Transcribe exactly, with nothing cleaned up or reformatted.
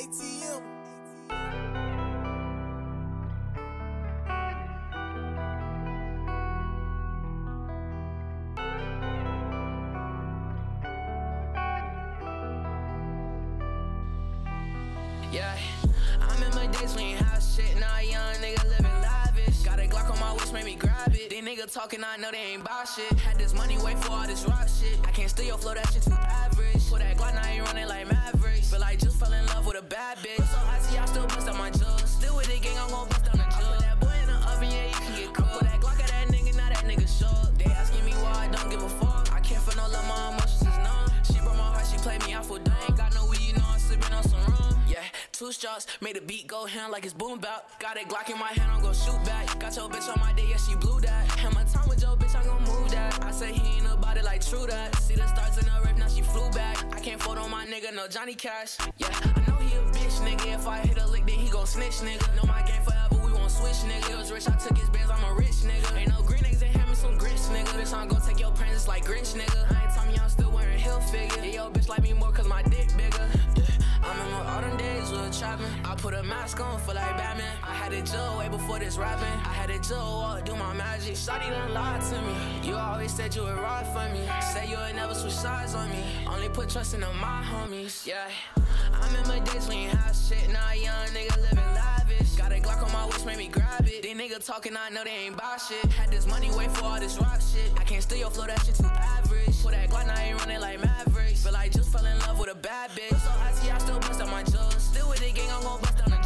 A T M. Yeah, I remember days we ain't have shit. Now a young nigga living lavish. Got a Glock on my waist, made me grab it. These niggas talking, I know they ain't buy shit. Had this money, wait for all this rock shit. I can't steal your flow, that shit too average. Put that Glock, now ain't running like Mavericks. Feel like just fell in love with a bad bitch. So I see I still bust out my jaws. Still with it, gang, I'm gon' bust down the jaw. Put that boy in the oven, yeah, you can get cooked. Put that Glock at that nigga, now that nigga short. They asking me why I don't give a fuck. I can't feel no love, my emotions is numb. She broke my heart, she played me out for dumb. Ain't got no weed, you know I'm sipping on some rum. Yeah. Two shots, made the beat go hand like it's boom bap. Got a Glock in my hand, I'm gon' shoot back. Got your bitch on my day, yeah, she blew that. Had my time with your bitch, I'm gon' move that. I say he ain't about it like true that. See the stars in the rape, now she flew back. I can't fold on my nigga, no Johnny Cash. Yeah, I know he a bitch, nigga. If I hit a lick, then he gon' snitch, nigga. Know my game forever, we won't switch, nigga. He was rich, I took his bands, I'm a rich nigga. Ain't no green eggs in him, and some grits, nigga. Bitch, I'm gon' take your pants, it's like Grinch, nigga. I ain't telling you I'm still wearing heel figure. Yeah, yo, bitch like me more cause my dick bigger. I remember all them days we were trapping. I put a mask on, feel like Batman. I had it Joe way before this rapping. I had it Joe walk, do my magic. Shawty done lied to me. You always said you would ride for me. Say you would never switch sides on me. Only put trust in my homies, yeah. I remember days we ain't have shit. Now a young nigga living lavish. Got a Glock on my waist, made me grab it. These niggas talking, I know they ain't buy shit. Had this money, wait for all this rock shit. I can't steal your flow, that shit too average. Put that Glock, now ain't running like Mavericks. Feel like just fell in love with a bad bitch. So I see I still bust out my jaws. Still with it, gang, I'm gon' bust down the